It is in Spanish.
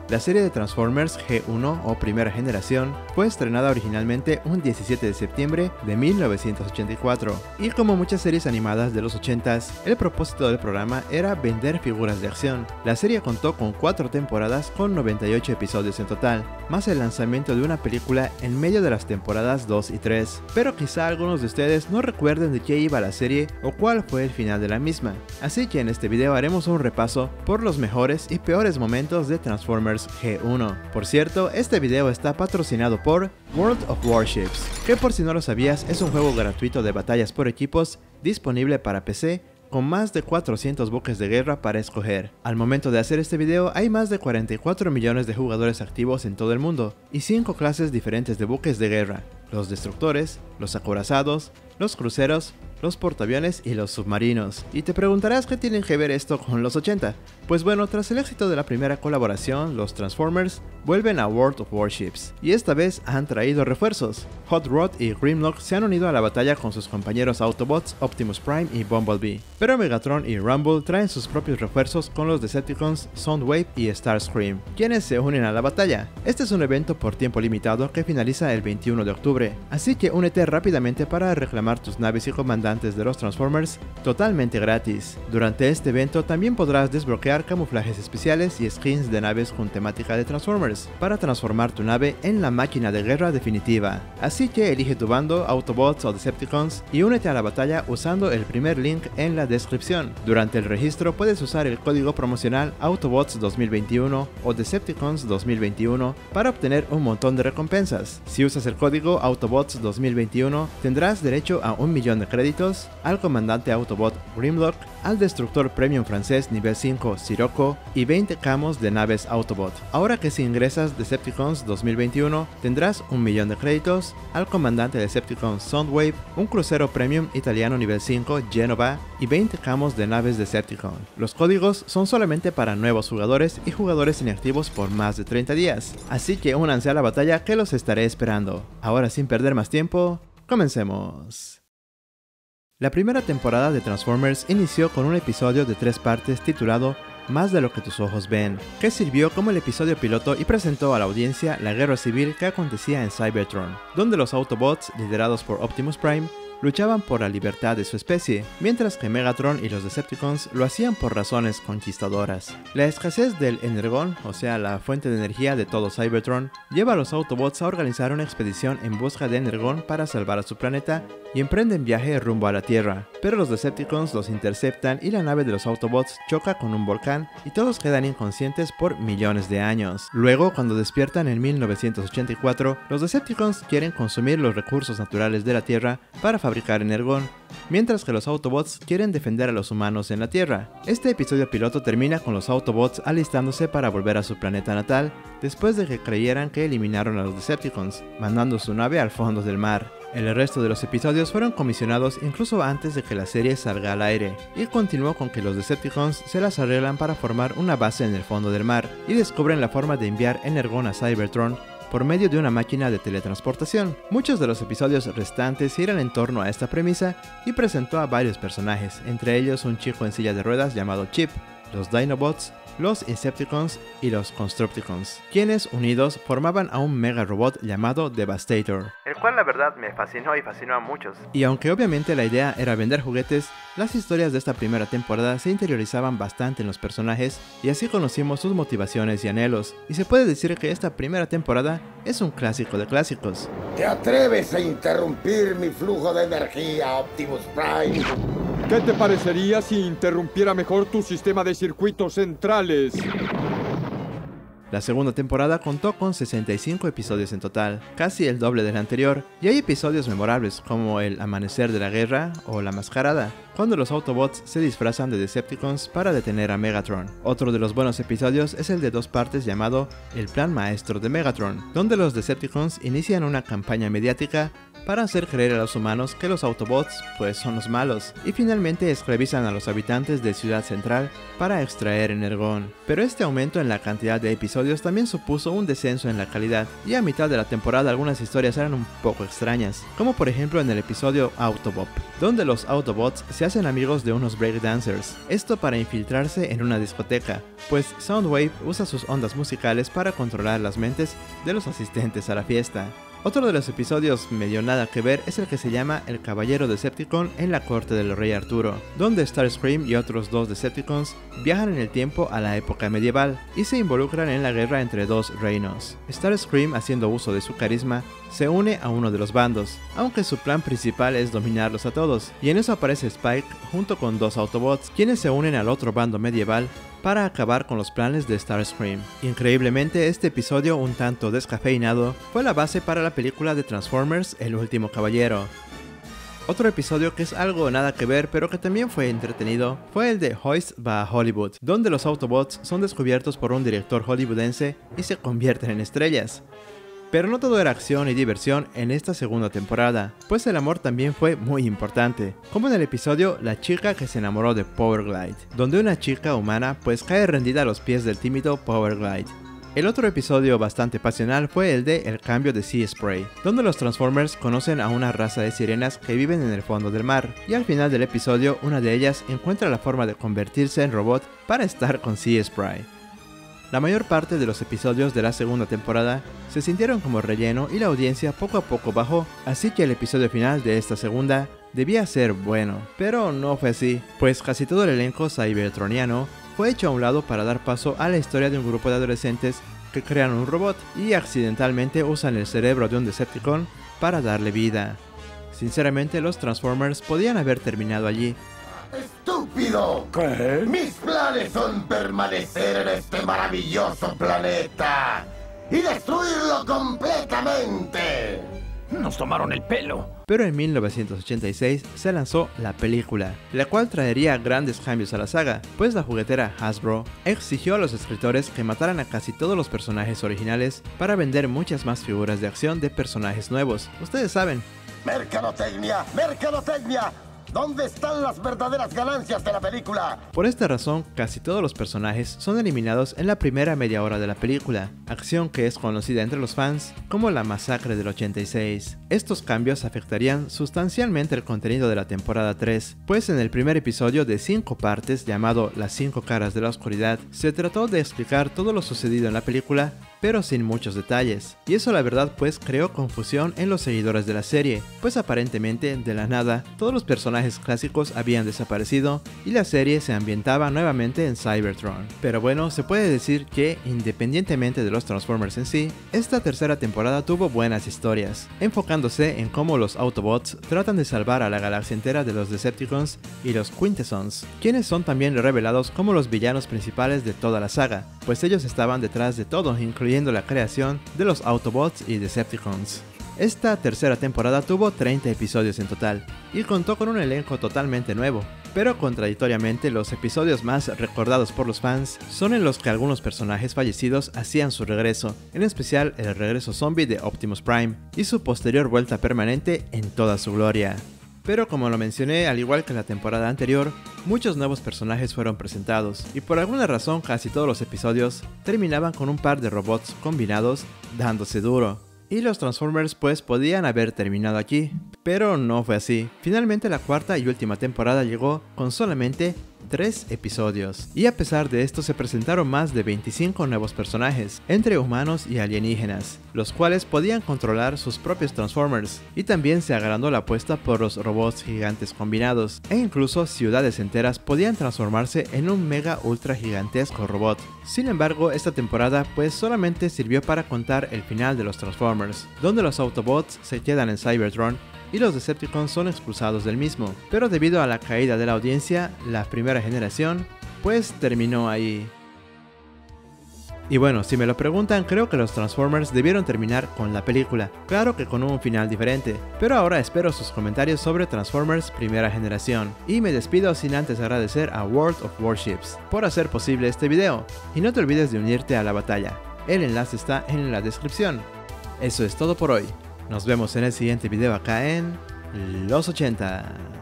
La serie de Transformers G1 o primera generación fue estrenada originalmente un 17 de septiembre de 1984 y como muchas series animadas de los 80s, el propósito del programa era vender figuras de acción. La serie contó con 4 temporadas con 98 episodios en total, más el lanzamiento de una película en medio de las temporadas 2 y 3, pero quizá algunos de ustedes no recuerden de qué iba la serie o cuál fue el final de la misma, así que en este video haremos un repaso por los mejores y peores momentos de Transformers G1. Por cierto, este video está patrocinado por World of Warships, que por si no lo sabías es un juego gratuito de batallas por equipos disponible para PC con más de 400 buques de guerra para escoger. Al momento de hacer este video hay más de 44 millones de jugadores activos en todo el mundo y 5 clases diferentes de buques de guerra: los destructores, los acorazados, los cruceros, los portaaviones y los submarinos. Y te preguntarás qué tienen que ver esto con los 80. Pues bueno, tras el éxito de la primera colaboración, los Transformers vuelven a World of Warships, y esta vez han traído refuerzos. Hot Rod y Grimlock se han unido a la batalla con sus compañeros Autobots, Optimus Prime y Bumblebee, pero Megatron y Rumble traen sus propios refuerzos con los Decepticons Soundwave y Starscream, quienes se unen a la batalla. Este es un evento por tiempo limitado que finaliza el 21 de octubre, así que únete rápidamente para reclamar tus naves y comandantes de los Transformers totalmente gratis. Durante este evento también podrás desbloquear camuflajes especiales y skins de naves con temática de Transformers para transformar tu nave en la máquina de guerra definitiva. Así que elige tu bando, Autobots o Decepticons, y únete a la batalla usando el primer link en la descripción. Durante el registro puedes usar el código promocional Autobots 2021 o Decepticons 2021 para obtener un montón de recompensas. Si usas el código Autobots 2021 tendrás derecho a 1 millón de créditos, al comandante Autobot Grimlock, al destructor premium francés nivel 5 Sirocco y 20 camos de naves Autobot. Ahora que si ingresas Decepticons 2021 tendrás 1 millón de créditos, al comandante Decepticons Soundwave, un crucero premium italiano nivel 5 Genova y 20 camos de naves Decepticon. Los códigos son solamente para nuevos jugadores y jugadores inactivos por más de 30 días, así que únanse a la batalla que los estaré esperando. Ahora sin perder más tiempo, comencemos. La primera temporada de Transformers inició con un episodio de 3 partes titulado Más de lo que tus ojos ven, que sirvió como el episodio piloto y presentó a la audiencia la guerra civil que acontecía en Cybertron, donde los Autobots, liderados por Optimus Prime, luchaban por la libertad de su especie, mientras que Megatron y los Decepticons lo hacían por razones conquistadoras. La escasez del Energon, o sea la fuente de energía de todo Cybertron, lleva a los Autobots a organizar una expedición en busca de Energon para salvar a su planeta y emprenden viaje rumbo a la Tierra, pero los Decepticons los interceptan y la nave de los Autobots choca con un volcán y todos quedan inconscientes por millones de años. Luego, cuando despiertan en 1984, los Decepticons quieren consumir los recursos naturales de la Tierra para fabricar Energon, mientras que los Autobots quieren defender a los humanos en la Tierra. Este episodio piloto termina con los Autobots alistándose para volver a su planeta natal, después de que creyeran que eliminaron a los Decepticons, mandando su nave al fondo del mar. El resto de los episodios fueron comisionados incluso antes de que la serie salga al aire, y continuó con que los Decepticons se las arreglan para formar una base en el fondo del mar, y descubren la forma de enviar Energon a Cybertron por medio de una máquina de teletransportación. Muchos de los episodios restantes giran en torno a esta premisa y presentó a varios personajes, entre ellos un chico en silla de ruedas llamado Chip, los Dinobots, los Insepticons y los Constructicons, quienes unidos formaban a un mega robot llamado Devastator, el cual la verdad me fascinó y fascinó a muchos. Y aunque obviamente la idea era vender juguetes, las historias de esta primera temporada se interiorizaban bastante en los personajes y así conocimos sus motivaciones y anhelos, y se puede decir que esta primera temporada es un clásico de clásicos. ¿Te atreves a interrumpir mi flujo de energía, Optimus Prime? ¿Qué te parecería si interrumpiera mejor tu sistema de circuitos centrales? La segunda temporada contó con 65 episodios en total, casi el doble del anterior, y hay episodios memorables como el Amanecer de la Guerra o La Mascarada, cuando los Autobots se disfrazan de Decepticons para detener a Megatron. Otro de los buenos episodios es el de 2 partes llamado El Plan Maestro de Megatron, donde los Decepticons inician una campaña mediática para hacer creer a los humanos que los Autobots pues son los malos, y finalmente esclavizan a los habitantes de Ciudad Central para extraer energón. Pero este aumento en la cantidad de episodios también supuso un descenso en la calidad, y a mitad de la temporada algunas historias eran un poco extrañas, como por ejemplo en el episodio Autobop, donde los Autobots se hacen amigos de unos breakdancers, esto para infiltrarse en una discoteca, pues Soundwave usa sus ondas musicales para controlar las mentes de los asistentes a la fiesta. Otro de los episodios medio nada que ver es el que se llama El Caballero Decepticon en la corte del Rey Arturo, donde Starscream y otros dos Decepticons viajan en el tiempo a la época medieval y se involucran en la guerra entre dos reinos. Starscream, haciendo uso de su carisma, se une a uno de los bandos, aunque su plan principal es dominarlos a todos, y en eso aparece Spike junto con dos Autobots, quienes se unen al otro bando medieval para acabar con los planes de Starscream. Increíblemente, este episodio un tanto descafeinado fue la base para la película de Transformers El Último Caballero. Otro episodio que es algo nada que ver pero que también fue entretenido fue el de Hoist va Hollywood, donde los Autobots son descubiertos por un director hollywoodense y se convierten en estrellas. Pero no todo era acción y diversión en esta segunda temporada, pues el amor también fue muy importante, como en el episodio La chica que se enamoró de Powerglide, donde una chica humana pues cae rendida a los pies del tímido Powerglide. El otro episodio bastante pasional fue el de El cambio de Sea Spray, donde los Transformers conocen a una raza de sirenas que viven en el fondo del mar, y al final del episodio una de ellas encuentra la forma de convertirse en robot para estar con Sea Spray. La mayor parte de los episodios de la segunda temporada se sintieron como relleno y la audiencia poco a poco bajó, así que el episodio final de esta segunda debía ser bueno, pero no fue así, pues casi todo el elenco cybertroniano fue hecho a un lado para dar paso a la historia de un grupo de adolescentes que crean un robot y accidentalmente usan el cerebro de un Decepticon para darle vida. Sinceramente, los Transformers podían haber terminado allí. ¡Estúpido! ¿Qué? Mis planes son permanecer en este maravilloso planeta y destruirlo completamente. Nos tomaron el pelo. Pero en 1986 se lanzó la película, la cual traería grandes cambios a la saga, pues la juguetera Hasbro exigió a los escritores que mataran a casi todos los personajes originales para vender muchas más figuras de acción de personajes nuevos. Ustedes saben. ¡Mercadotecnia! ¡Mercadotecnia! ¿Dónde están las verdaderas ganancias de la película? Por esta razón, casi todos los personajes son eliminados en la primera media hora de la película, acción que es conocida entre los fans como la masacre del 86. Estos cambios afectarían sustancialmente el contenido de la temporada 3, pues en el primer episodio de 5 partes llamado Las 5 caras de la oscuridad, se trató de explicar todo lo sucedido en la película, pero sin muchos detalles, y eso la verdad pues creó confusión en los seguidores de la serie, pues aparentemente de la nada todos los personajes clásicos habían desaparecido y la serie se ambientaba nuevamente en Cybertron. Pero bueno, se puede decir que independientemente de los Transformers en sí, esta tercera temporada tuvo buenas historias, enfocándose en cómo los Autobots tratan de salvar a la galaxia entera de los Decepticons y los Quintessons, quienes son también revelados como los villanos principales de toda la saga, pues ellos estaban detrás de todo, incluyendo la creación de los Autobots y Decepticons. Esta tercera temporada tuvo 30 episodios en total y contó con un elenco totalmente nuevo, pero contradictoriamente los episodios más recordados por los fans son en los que algunos personajes fallecidos hacían su regreso, en especial el regreso zombie de Optimus Prime y su posterior vuelta permanente en toda su gloria. Pero como lo mencioné, al igual que la temporada anterior, muchos nuevos personajes fueron presentados, y por alguna razón casi todos los episodios terminaban con un par de robots combinados dándose duro. Y los Transformers pues podían haber terminado aquí, pero no fue así. Finalmente la cuarta y última temporada llegó con solamente 3 episodios, y a pesar de esto se presentaron más de 25 nuevos personajes, entre humanos y alienígenas, los cuales podían controlar sus propios Transformers, y también se agrandó la apuesta por los robots gigantes combinados, e incluso ciudades enteras podían transformarse en un mega ultra gigantesco robot. Sin embargo, esta temporada pues solamente sirvió para contar el final de los Transformers, donde los Autobots se quedan en Cybertron y los Decepticons son expulsados del mismo, pero debido a la caída de la audiencia, la primera generación pues terminó ahí. Y bueno, si me lo preguntan, creo que los Transformers debieron terminar con la película, claro que con un final diferente, pero ahora espero sus comentarios sobre Transformers primera generación, y me despido sin antes agradecer a World of Warships por hacer posible este video, y no te olvides de unirte a la batalla, el enlace está en la descripción. Eso es todo por hoy. Nos vemos en el siguiente video acá en Los 80.